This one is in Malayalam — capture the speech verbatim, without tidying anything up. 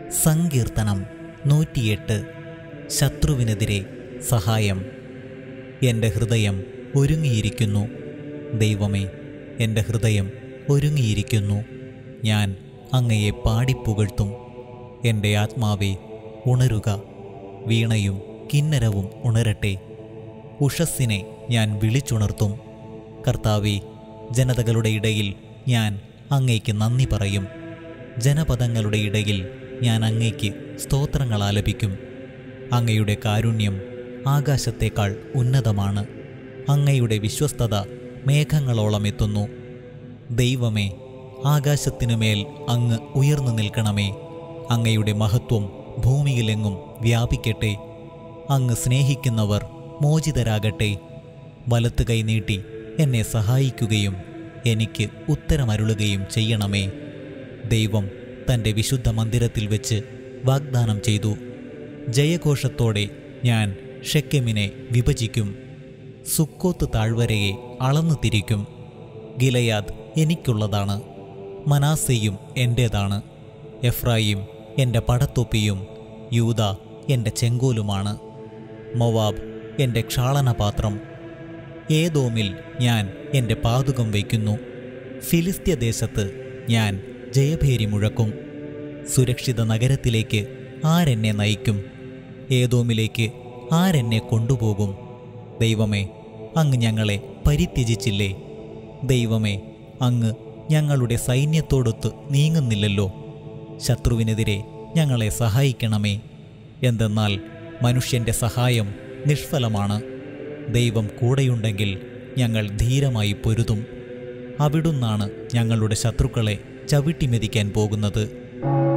സങ്കീർത്തനം നൂറ്റിയെട്ട്. ശത്രുവിനെതിരെ സഹായം. എൻ്റെ ഹൃദയം ഒരുങ്ങിയിരിക്കുന്നു. ദൈവമേ, എൻ്റെ ഹൃദയം ഒരുങ്ങിയിരിക്കുന്നു. ഞാൻ അങ്ങയെ പാടിപ്പുകഴ്ത്തും. എൻ്റെ ആത്മാവേ, ഉണരുക. വീണയും കിന്നരവും ഉണരട്ടെ. ഉഷസ്സിനെ ഞാൻ വിളിച്ചുണർത്തും. കർത്താവേ, ജനതകളുടെ ഇടയിൽ ഞാൻ അങ്ങയ്ക്ക് നന്ദി പറയും. ജനപദങ്ങളുടെ ഇടയിൽ ഞാൻ അങ്ങയ്ക്ക് സ്തോത്രങ്ങൾ ആലപിക്കും. അങ്ങയുടെ കാരുണ്യം ആകാശത്തേക്കാൾ ഉന്നതമാണ്. അങ്ങയുടെ വിശ്വസ്തത മേഘങ്ങളോളം എത്തുന്നു. ദൈവമേ, ആകാശത്തിനുമേൽ അങ്ങ് ഉയർന്നു നിൽക്കണമേ. അങ്ങയുടെ മഹത്വം ഭൂമിയിലെങ്ങും വ്യാപിക്കട്ടെ. അങ്ങ് സ്നേഹിക്കുന്നവർ മോചിതരാകട്ടെ. വലത്ത് കൈ നീട്ടി എന്നെ സഹായിക്കുകയും എനിക്ക് ഉത്തരമരുളുകയും ചെയ്യണമേ. ദൈവം തൻ്റെ വിശുദ്ധ മന്ദിരത്തിൽ വെച്ച് വാഗ്ദാനം ചെയ്തു, ജയഘോഷത്തോടെ ഞാൻ ഷെക്കെമിനെ വിഭജിക്കും. സുക്കോത്ത് താഴ്വരയെ അളന്നു തിരിക്കും. ഗിലയാദ് എനിക്കുള്ളതാണ്, മനാസെയും എൻ്റേതാണ്. എഫ്രായിം എൻ്റെ പടത്തൊപ്പിയും യൂദ എൻ്റെ ചെങ്കോലുമാണ്. മൊവാബ് എൻ്റെ ക്ഷാളനപാത്രം. ഏദോമിൽ ഞാൻ എൻ്റെ പാതുകം വയ്ക്കുന്നു. ഫിലിസ്ത്യ ദേശത്ത് ഞാൻ ജയഭേരി മുഴക്കും. സുരക്ഷിത നഗരത്തിലേക്ക് ആരെന്നെ നയിക്കും? ഏദോമിലേക്ക് ആരെന്നെ കൊണ്ടുപോകും? ദൈവമേ, അങ്ങ് ഞങ്ങളെ പരിത്യജിച്ചില്ലേ? ദൈവമേ, അങ്ങ് ഞങ്ങളുടെ സൈന്യത്തോടൊത്ത് നീങ്ങുന്നില്ലല്ലോ. ശത്രുവിനെതിരെ ഞങ്ങളെ സഹായിക്കണമേ. എന്തെന്നാൽ മനുഷ്യൻ്റെ സഹായം നിഷ്ഫലമാണ്. ദൈവം കൂടെയുണ്ടെങ്കിൽ ഞങ്ങൾ ധീരമായി പൊരുതും. അവിടുന്നാണ് ഞങ്ങളുടെ ശത്രുക്കളെ ചവിട്ടിമെതിക്കാൻ പോകുന്നത്.